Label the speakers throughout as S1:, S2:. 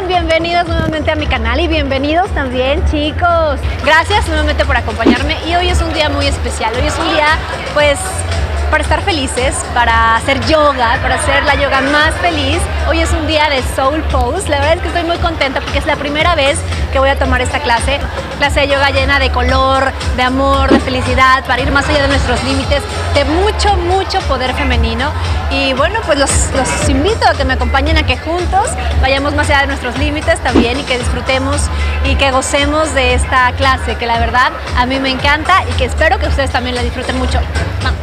S1: están? Bienvenidos nuevamente a mi canal y bienvenidos también, chicos. Gracias nuevamente por acompañarme y hoy es un día muy especial. Hoy es un día, pues, para estar felices, para hacer yoga, para hacer la yoga más feliz. Hoy es un día de Soul Pose. La verdad es que estoy muy contenta porque es la primera vez que voy a tomar esta clase de yoga llena de color, de amor, de felicidad, para ir más allá de nuestros límites, de mucho poder femenino. Y bueno, pues los invito a que me acompañen a que juntos vayamos más allá de nuestros límites también y que disfrutemos y que gocemos de esta clase, que la verdad a mí me encanta y que espero que ustedes también la disfruten mucho. ¡Vamos!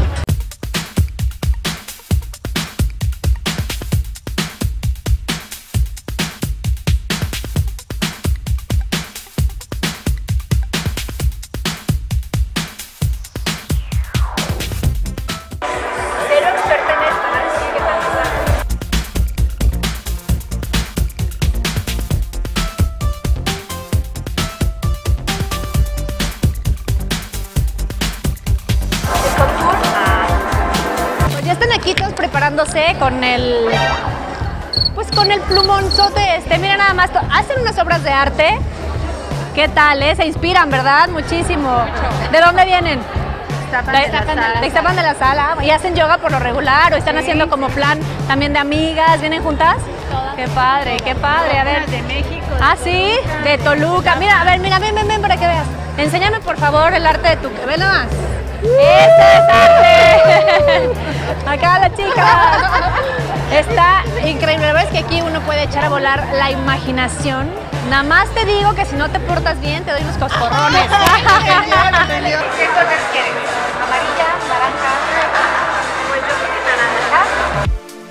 S1: Preparándose con el plumonzote este. Mira nada más, hacen unas obras de arte. ¿Qué tal, Se inspiran, ¿verdad? Muchísimo. ¿De dónde vienen? De Ixtapan de la Sala. ¿Y hacen yoga por lo regular o están haciendo como plan también de amigas? ¿Vienen juntas? Todas. Qué padre, qué padre. A ver.
S2: De México.
S1: Ah, sí, de Toluca. Mira, a ver, mira, ven para que veas. Enséñame por favor el arte de tu... Ve nomás. ¡Este es arte! Acá la chica. Está increíble. La verdad es que aquí uno puede echar a volar la imaginación. Nada más te digo que si no te portas bien, te doy unos coscorrones.
S2: ¿Qué colores quieren?
S1: Amarilla, naranja.
S2: Pues yo creo que naranja.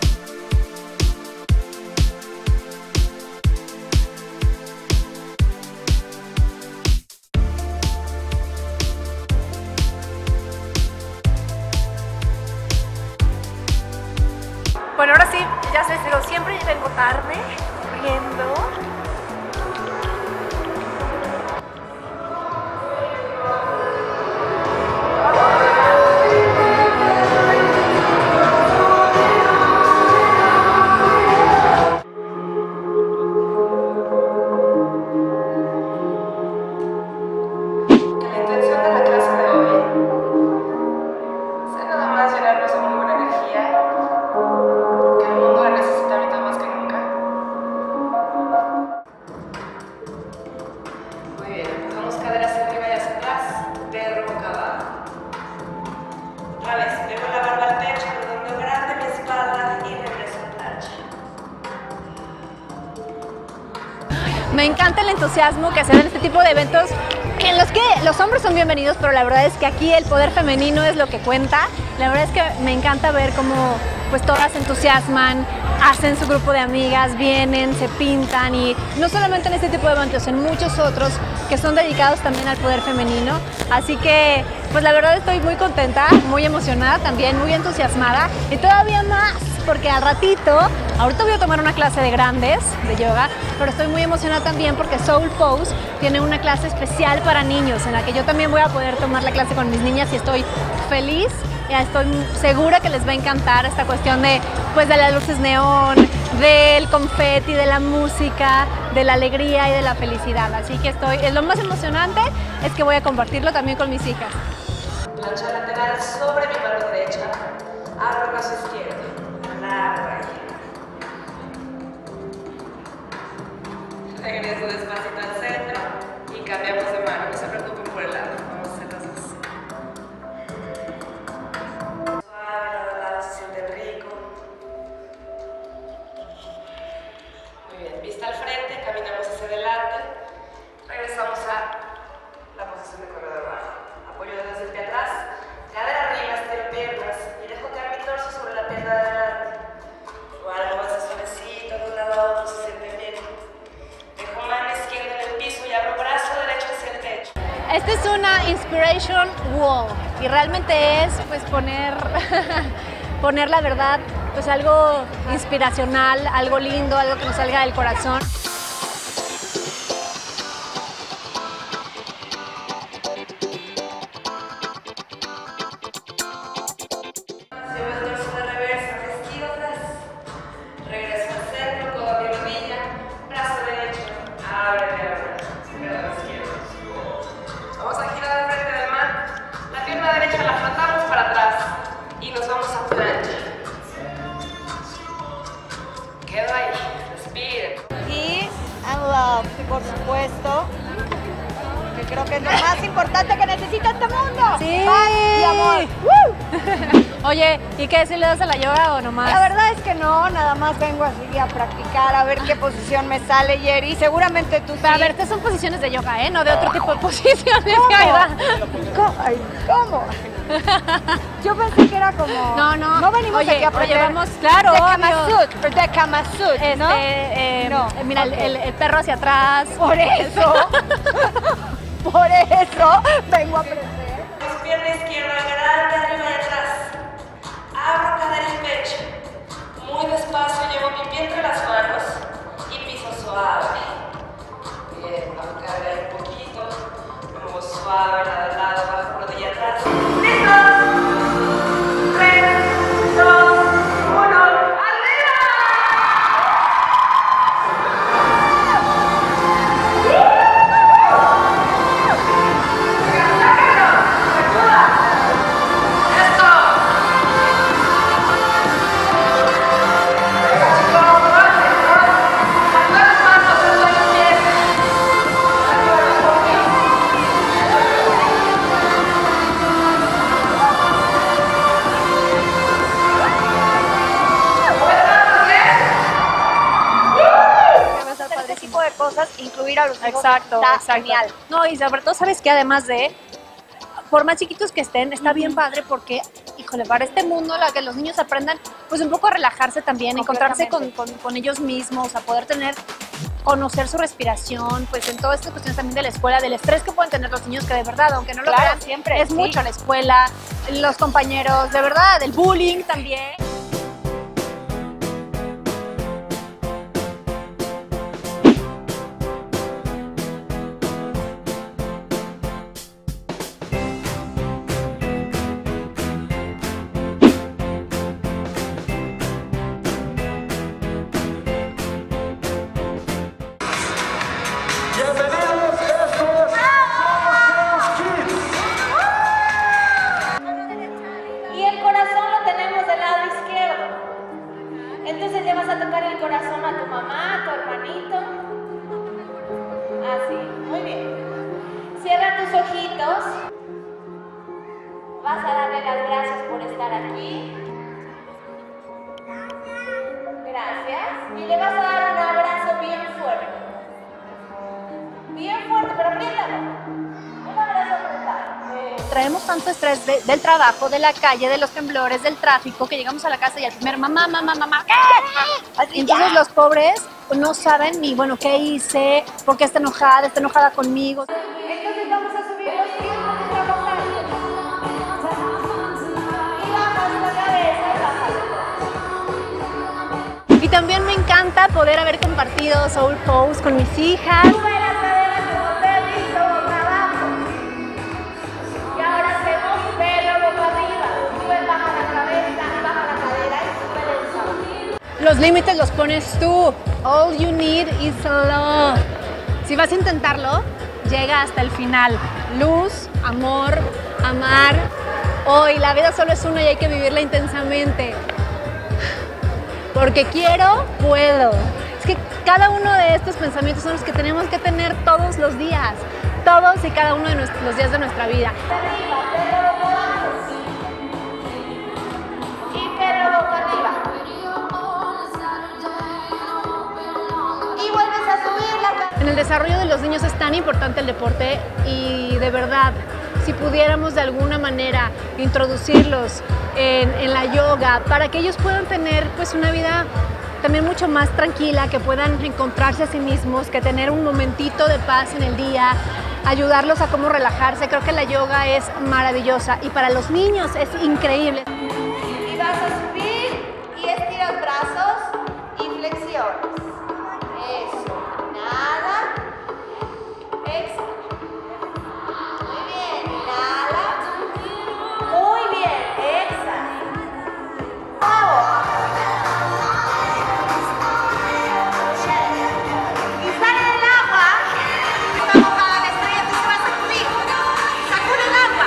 S1: Bueno, ahora sí, ya sé, pero siempre vengo tarde, corriendo.
S2: La intención de la clase de hoy es nada más llenarnos de muy buena energía, que el mundo la necesita ahorita más que nunca. Muy bien, empezamos cadera hacia arriba y hacia atrás, perro boca abajo. Otra vez, pego la barba al pecho, redondo grande mi espalda y regreso a plancha.
S1: Me encanta el entusiasmo que se da en este tipo de eventos en los que los hombres son bienvenidos, pero la verdad es que aquí el poder femenino es lo que cuenta. La verdad es que me encanta ver cómo pues todas se entusiasman, hacen su grupo de amigas, vienen, se pintan y no solamente en este tipo de eventos, en muchos otros que son dedicados también al poder femenino. Así que pues la verdad estoy muy contenta, muy emocionada también, muy entusiasmada y todavía más porque al ratito, ahorita voy a tomar una clase de grandes de yoga, pero estoy muy emocionada también porque Soul Pose tiene una clase especial para niños en la que yo también voy a poder tomar la clase con mis niñas y estoy feliz. Ya estoy segura que les va a encantar esta cuestión de las luces neón, del confeti, de la música, de la alegría y de la felicidad. Así que lo más emocionante es que voy a compartirlo también con mis hijas.
S2: Plancha lateral sobre mi mano derecha, abro el brazo izquierdo, alargo ahí. Regreso despacito al centro y cambiamos de mano, no se preocupen por el lado, vamos a hacer las dos. Suave, lado a lado, se siente rico. Muy bien, vista al frente, caminamos hacia adelante, regresamos a la posición de corredor bajo. Apoyo dedos del pie atrás, cadera arriba, estiro piernas y dejo caer mi torso sobre la pierna de adelante. Igual avanza suavecito de un lado a otro, se siente bien. Dejo mano izquierda en el piso y abro brazo derecho hacia el techo.
S1: Esta es una inspiration wall y realmente es pues poner la verdad, pues algo inspiracional, algo lindo, algo que nos salga del corazón.
S2: Llevo el torso de reversa, izquierdas, regreso al centro, codo a mi rodilla, brazo
S3: importante que necesita este mundo.
S1: Sí.
S3: Paz y amor.
S1: Oye, ¿y qué? ¿Si le das a la yoga o nomás?
S3: La verdad es que no, nada más vengo así a practicar, a ver qué posición me sale, Yeri. Seguramente tú sí.
S1: Pero a ver, estas son posiciones de yoga, ¿eh? No de otro tipo de posiciones.
S3: ¿Cómo? Yo pensé que era como...
S1: No, no.
S3: No venimos aquí a aprender.
S1: Oye, vamos, claro,
S3: de
S1: obvio.
S3: De Kama Sutra, ¿no?
S1: No. Mira,
S3: Ok.
S1: el perro hacia atrás.
S3: Por eso. Por eso vengo a aprender.
S2: Pierna izquierda grande arriba y atrás. Abro cadera y pecho. Muy despacio llevo mi pie entre las manos y piso suave. Bien, bajo cadera ahí un poquito. Luego suave, lado a lado, bajo rodilla atrás. ¡Listo! 3, 2, 1, ¡arriba!
S3: Este tipo de cosas, incluir a los hijos,
S1: Exacto,
S3: está
S1: exacto.
S3: genial.
S1: No, y sobre todo, ¿sabes qué? Además de, por más chiquitos que estén, está bien padre porque, híjole, para este mundo, la que los niños aprendan, pues un poco a relajarse también, encontrarse con ellos mismos, a poder conocer su respiración, pues en todas estas cuestiones también de la escuela, del estrés que pueden tener los niños, que de verdad, aunque no lo
S3: Claro,
S1: crean,
S3: siempre,
S1: es
S3: sí.
S1: mucho la escuela, los compañeros, de verdad, el bullying también.
S4: Bienvenidos, estos son los Kids.
S2: Y el corazón lo tenemos del lado izquierdo. Entonces le vas a tocar el corazón a tu mamá, a tu hermanito. Así, muy bien. Cierra tus ojitos. Vas a darle las gracias por estar aquí. Gracias. Y le vas a dar un abrazo bien fuerte. Bien fuerte, pero apriétalo. Un abrazo apretado.
S1: Traemos tanto estrés del trabajo, de la calle, de los temblores, del tráfico, que llegamos a la casa y al primer mamá, ¿qué?
S3: Así
S1: Entonces
S3: ya.
S1: los pobres no saben ni, bueno, qué hice, por qué está enojada conmigo.
S2: Entonces vamos a subir los pies para trabajar. Y bajas la cabeza y bajas.
S1: Y también me encanta poder haber compartido Soul Pose con mis hijas.
S2: Sube la cadera como perrito boca abajo. Y ahora hacemos pelo boca arriba. Sube, baja la cabeza, baja la cadera y sube el sol.
S1: Los límites los pones tú. All you need is love. Si vas a intentarlo, llega hasta el final. Luz, amor, amar. Hoy la vida solo es una y hay que vivirla intensamente. Porque quiero, puedo. Es que cada uno de estos pensamientos son los que tenemos que tener todos los días. Todos y cada uno de los días de nuestra vida.
S2: Arriba, pelo boca abajo. Y pelo boca arriba. Y vuelves a subir la cadera.
S1: En el desarrollo de los niños es tan importante el deporte y de verdad, si pudiéramos de alguna manera introducirlos en la yoga para que ellos puedan tener pues una vida también mucho más tranquila, que puedan encontrarse a sí mismos, que tener un momentito de paz en el día, ayudarlos a cómo relajarse. Creo que la yoga es maravillosa y para los niños es increíble.
S2: Y vas a subir y estiras brazos y flexiones. Eso. Inhala. Exhala. Muy bien. Inhala. Muy bien. Exhala. Bravo. Y sale del agua. Está mojada la estrella, entonces se va a sacudir. Sacude el agua.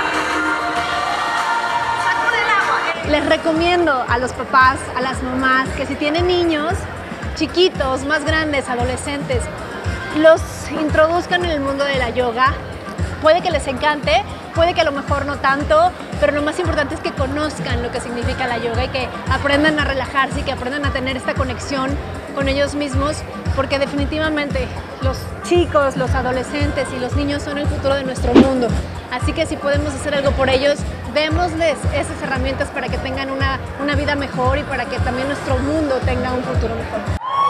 S2: Sacude el agua.
S1: Les recomiendo a los papás, a las mamás, que si tienen niños chiquitos, más grandes, adolescentes, los introduzcan en el mundo de la yoga puede que les encante, puede que a lo mejor no tanto, pero lo más importante es que conozcan lo que significa la yoga y que aprendan a relajarse y que aprendan a tener esta conexión con ellos mismos, porque definitivamente los chicos, los adolescentes y los niños son el futuro de nuestro mundo. Así que si podemos hacer algo por ellos, démosles esas herramientas para que tengan una vida mejor y para que también nuestro mundo tenga un futuro mejor.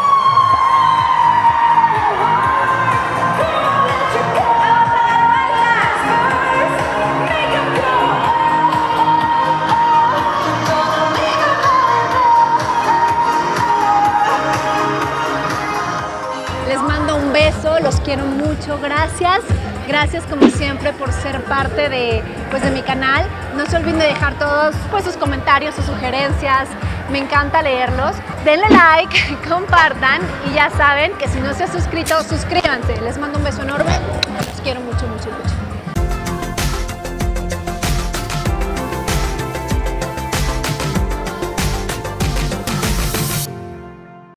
S1: Les mando un beso, los quiero mucho, gracias. Gracias como siempre por ser parte de mi canal. No se olviden de dejar todos sus comentarios, sus sugerencias. Me encanta leerlos. Denle like, compartan y ya saben que si no se han suscrito, suscríbanse. Les mando un beso enorme. Los quiero mucho, mucho, mucho.